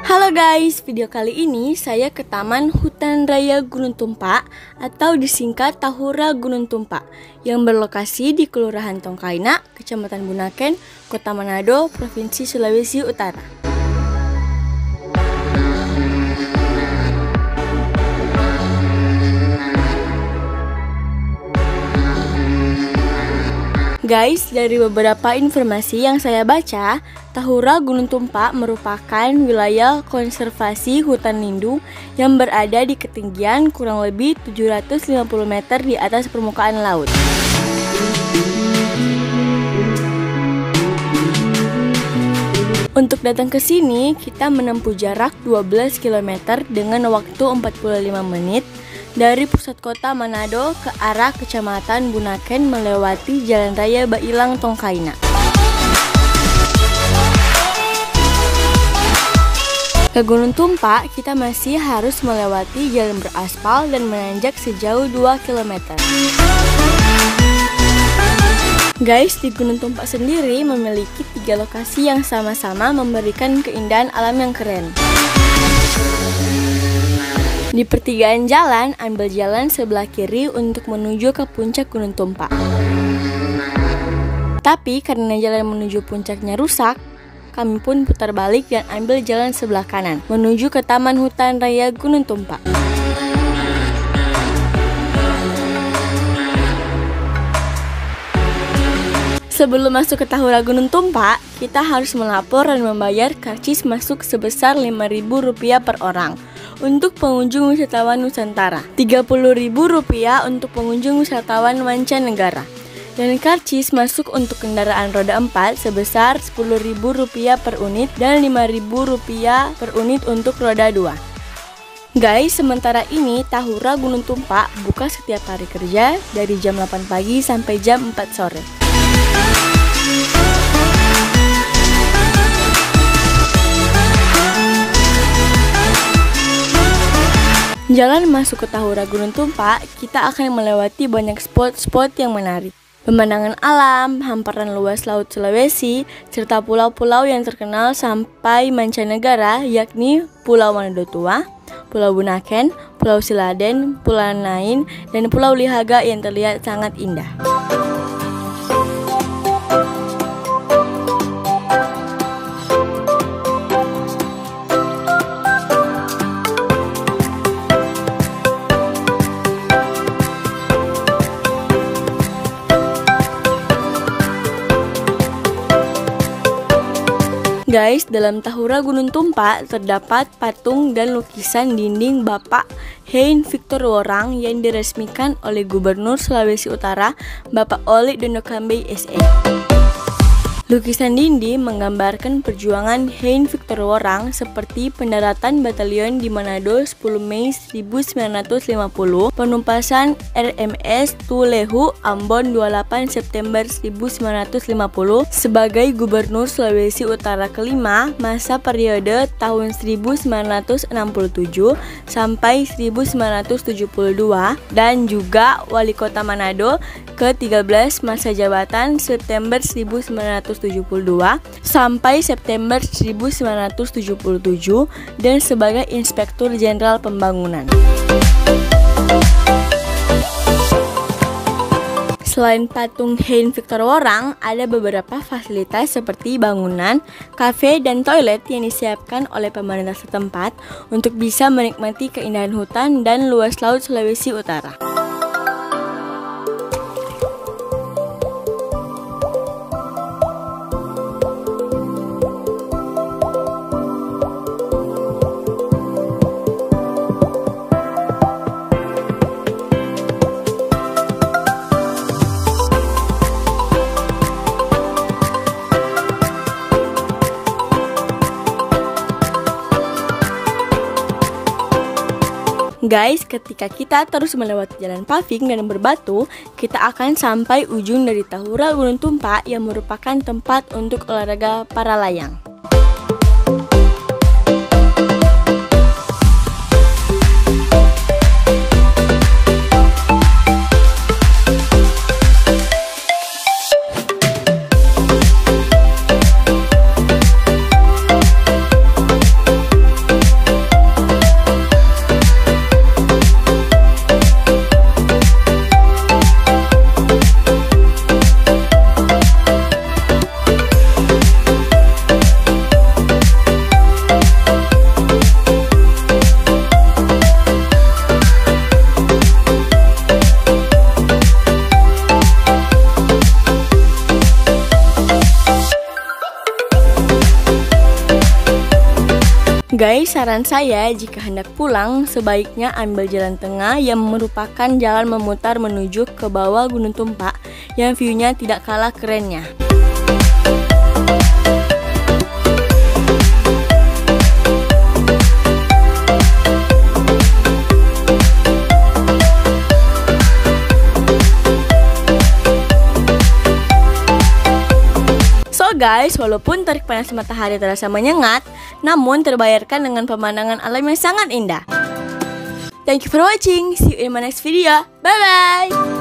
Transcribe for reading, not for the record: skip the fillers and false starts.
Halo guys, video kali ini saya ke Taman Hutan Raya Gunung Tumpak atau disingkat Tahura Gunung Tumpak yang berlokasi di Kelurahan Tongkaina, Kecamatan Bunaken, Kota Manado, Provinsi Sulawesi Utara. Guys, dari beberapa informasi yang saya baca, Tahura Gunung Tumpak merupakan wilayah konservasi hutan lindung yang berada di ketinggian kurang lebih 750 meter di atas permukaan laut. Untuk datang ke sini, kita menempuh jarak 12 km dengan waktu 45 menit dari pusat kota Manado ke arah Kecamatan Bunaken melewati Jalan Raya Bailang Tongkaina. Ke Gunung Tumpak, kita masih harus melewati jalan beraspal dan menanjak sejauh 2 km. Guys, di Gunung Tumpak sendiri memiliki 3 lokasi yang sama-sama memberikan keindahan alam yang keren. Di pertigaan jalan, ambil jalan sebelah kiri untuk menuju ke puncak Gunung Tumpak. Tapi karena jalan menuju puncaknya rusak, kami pun putar balik dan ambil jalan sebelah kanan menuju ke Taman Hutan Raya Gunung Tumpak. Sebelum masuk ke Tahura Gunung Tumpak, kita harus melapor dan membayar karcis masuk sebesar Rp5.000 per orang. Untuk pengunjung wisatawan Nusantara, Rp30.000 untuk pengunjung wisatawan mancanegara. Dan karcis masuk untuk kendaraan roda 4 sebesar Rp10.000 per unit dan Rp5.000 per unit untuk roda 2. Guys, sementara ini Tahura Gunung Tumpak buka setiap hari kerja dari jam 8 pagi sampai jam 4 sore. Jalan masuk ke Tahura Gunung Tumpak, kita akan melewati banyak spot-spot yang menarik. Pemandangan alam, hamparan luas Laut Sulawesi, serta pulau-pulau yang terkenal sampai mancanegara, yakni Pulau Manado Tua, Pulau Bunaken, Pulau Siladen, Pulau Nain, dan Pulau Lihaga yang terlihat sangat indah. Guys, dalam Tahura Gunung Tumpak terdapat patung dan lukisan dinding Bapak Hein Victor Worang yang diresmikan oleh Gubernur Sulawesi Utara, Bapak Oli Dondo Kambe SE. Lukisan dinding menggambarkan perjuangan Hein Victor Worang seperti pendaratan batalion di Manado 10 Mei 1950, penumpasan RMS Tulehu Ambon 28 September 1950 sebagai Gubernur Sulawesi Utara kelima masa periode tahun 1967 sampai 1972 dan juga Wali Kota Manado ke-13 masa jabatan September 1972 sampai September 1977 dan sebagai Inspektur Jenderal Pembangunan. Selain patung Hein Victor Worang, ada beberapa fasilitas seperti bangunan, kafe, dan toilet yang disiapkan oleh pemerintah setempat untuk bisa menikmati keindahan hutan dan luas laut Sulawesi Utara. Guys, ketika kita terus melewati jalan paving dan berbatu, kita akan sampai ujung dari Tahura Gunung Tumpak yang merupakan tempat untuk olahraga para layang. Guys, saran saya jika hendak pulang sebaiknya ambil jalan tengah yang merupakan jalan memutar menuju ke bawah Gunung Tumpak yang view-nya tidak kalah kerennya. Guys, walaupun terik panas matahari terasa menyengat, namun terbayarkan dengan pemandangan alam yang sangat indah. Thank you for watching. See you in my next video. Bye bye.